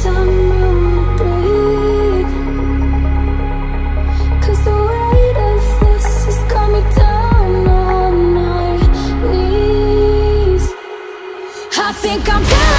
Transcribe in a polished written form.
some room to breathe, 'cause the weight of this has got me down on my knees. I think I'm down.